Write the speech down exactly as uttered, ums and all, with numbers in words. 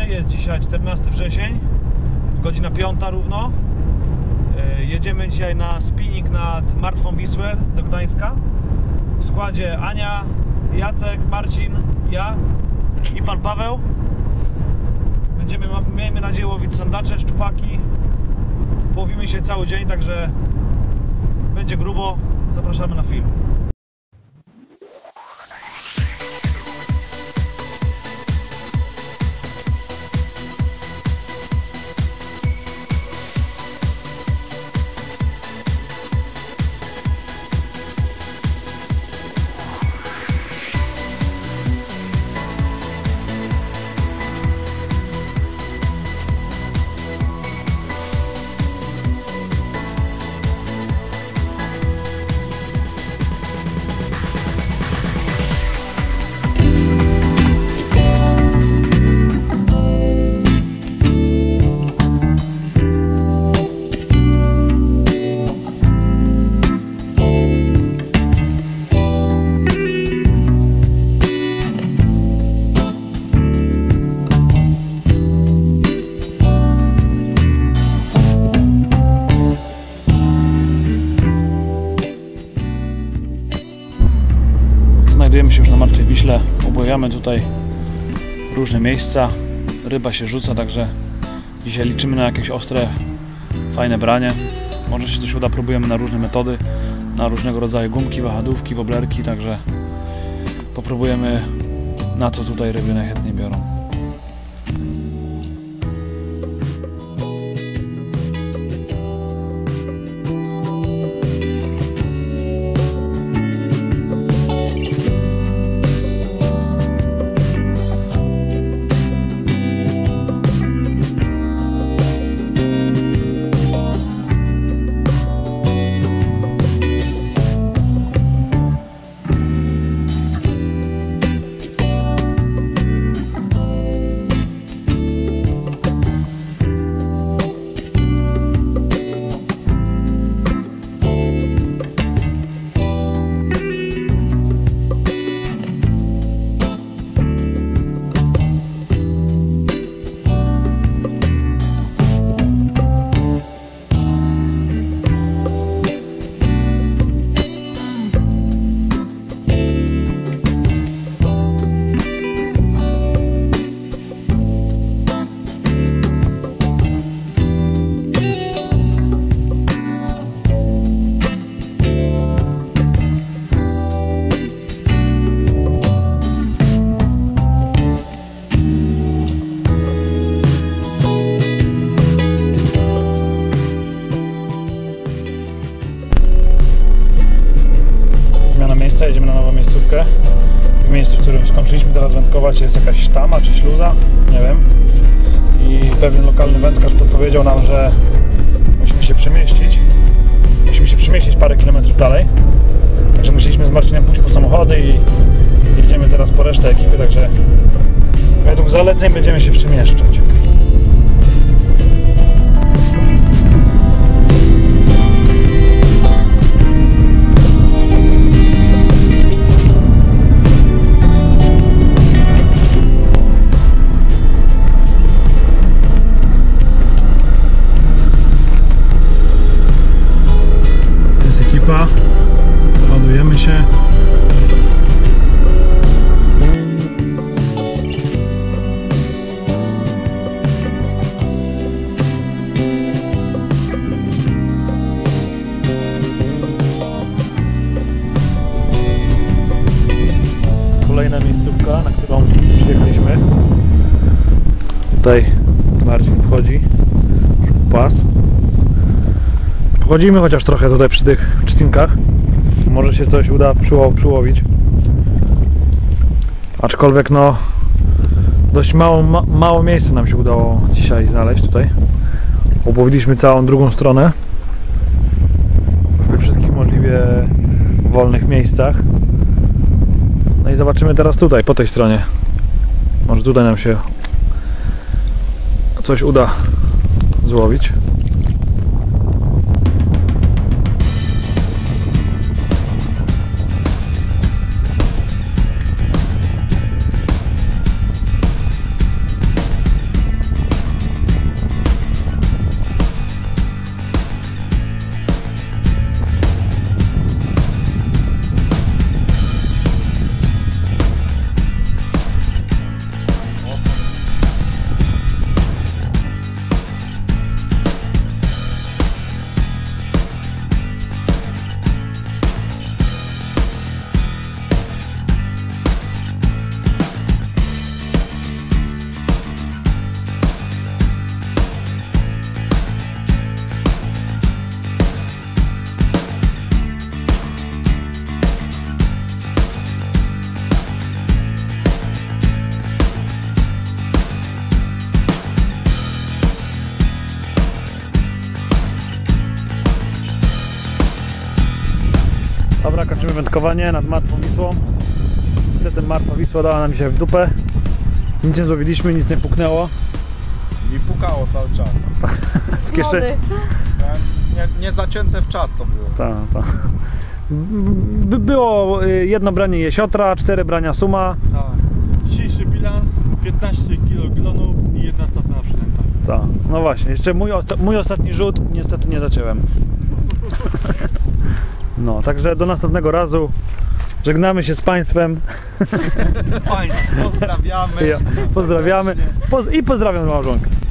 Witamy, jest dzisiaj czternasty wrzesień, godzina piąta równo. Jedziemy dzisiaj na spinning nad Martwą Wisłę do Gdańska. W składzie Ania, Jacek, Marcin, ja i pan Paweł. Będziemy, miejmy nadzieję, łowić sandacze, szczupaki. Połowimy się cały dzień, także będzie grubo. Zapraszamy na film. Znajdujemy się już na Martwej Wiśle, obławiamy tutaj różne miejsca, ryba się rzuca, także dzisiaj liczymy na jakieś ostre, fajne branie. Może się coś uda, próbujemy na różne metody, na różnego rodzaju gumki, wahadłówki, woblerki, także popróbujemy, na co tutaj ryby najchętniej biorą. Jedziemy na nową miejscówkę. W miejscu, w którym skończyliśmy teraz wędkować, jest jakaś tama czy śluza, nie wiem. I pewien lokalny wędkarz podpowiedział nam, że musimy się przemieścić. Musimy się przemieścić parę kilometrów dalej. Także musieliśmy z Marcinem pójść po samochody i jedziemy teraz po resztę ekipy, także według zaleceń będziemy się przemieszczać. Ładujemy się. Kolejna miejscówka, na którą przyjechaliśmy. Tutaj Marcin wchodzi, pas. Pochodzimy chociaż trochę tutaj przy tych trzcinkach. Może się coś uda przyło przyłowić. Aczkolwiek no dość mało, ma, mało miejsca nam się udało dzisiaj znaleźć tutaj. Obłowiliśmy całą drugą stronę we wszystkich możliwie wolnych miejscach. No i zobaczymy teraz tutaj, po tej stronie. Może tutaj nam się coś uda złowić. Dobra, kończymy wędkowanie nad Martwą Wisłą. Niestety Martwa Wisła dała nam dzisiaj w dupę. Nic nie złowiliśmy, nic nie puknęło. I pukało cały czas. Jeszcze... Nie, nie zacięte w czas to było. Tak, tak. By było jedno branie jesiotra, cztery brania suma. Tak. Dzisiejszy bilans piętnaście kilogramów i jedna stracona przynęta. Tak. No właśnie, jeszcze mój, osta mój ostatni rzut niestety nie zaciąłem. No, także do następnego razu. Żegnamy się z Państwem. Fajnie. Pozdrawiamy. Ja, pozdrawiamy. Poz I pozdrawiam małżonkę.